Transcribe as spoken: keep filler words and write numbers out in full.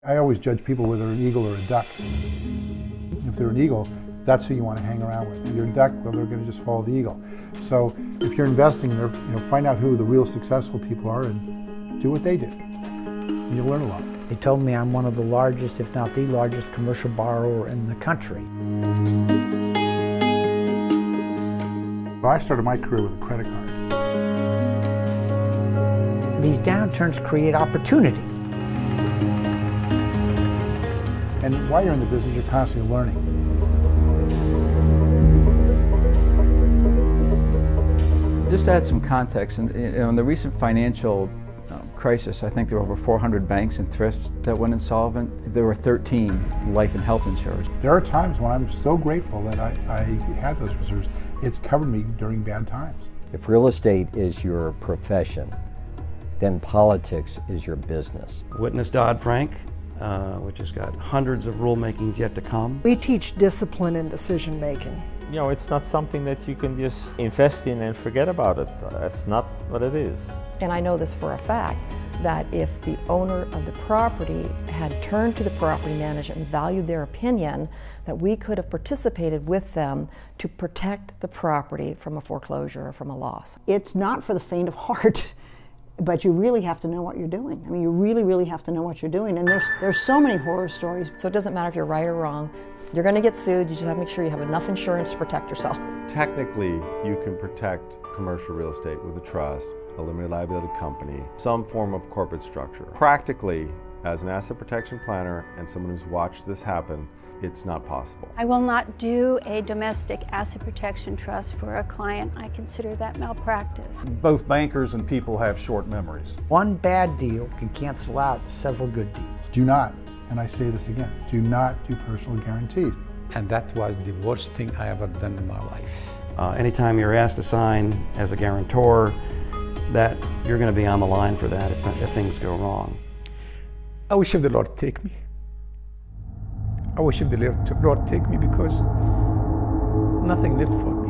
I always judge people whether they're an eagle or a duck. If they're an eagle, that's who you want to hang around with. If you're a duck, well, they're going to just follow the eagle. So if you're investing, you know, find out who the real successful people are and do what they do. And you'll learn a lot. They told me I'm one of the largest, if not the largest, commercial borrower in the country. I started my career with a credit card. These downturns create opportunity. And while you're in the business, you're constantly learning. Just to add some context, in, in the recent financial um, crisis, I think there were over four hundred banks and thrifts that went insolvent. There were thirteen life and health insurers. There are times when I'm so grateful that I, I had those reserves. It's covered me during bad times. If real estate is your profession, then politics is your business. Witness Dodd-Frank, uh, which has got hundreds of rulemakings yet to come. We teach discipline in decision making. You know, it's not something that you can just invest in and forget about it. That's not what it is. And I know this for a fact, that if the owner of the property had turned to the property manager and valued their opinion, that we could have participated with them to protect the property from a foreclosure or from a loss. It's not for the faint of heart, but you really have to know what you're doing. I mean, you really, really have to know what you're doing. And there's, there's so many horror stories. So it doesn't matter if you're right or wrong. You're going to get sued. You just have to make sure you have enough insurance to protect yourself. Technically, you can protect commercial real estate with a trust, a limited liability company, some form of corporate structure. Practically, as an asset protection planner and someone who's watched this happen, it's not possible. I will not do a domestic asset protection trust for a client. I consider that malpractice. Both bankers and people have short memories. One bad deal can cancel out several good deals. Do not, and I say this again, do not do personal guarantees. And that was the worst thing I ever done in my life. Uh, anytime you're asked to sign as a guarantor, that you're going to be on the line for that if, if things go wrong. I wish if the Lord take me. I wish if the Lord take me because nothing lived for me.